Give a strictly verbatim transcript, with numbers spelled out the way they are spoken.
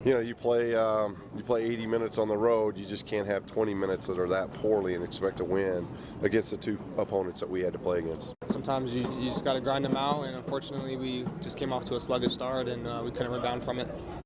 You know, you play um, you play eighty minutes on the road. You just can't have twenty minutes that are that poorly and expect to win against the two opponents that we had to play against. Sometimes you, you just got to grind them out, and unfortunately we just came off to a sluggish start and uh, we couldn't rebound from it.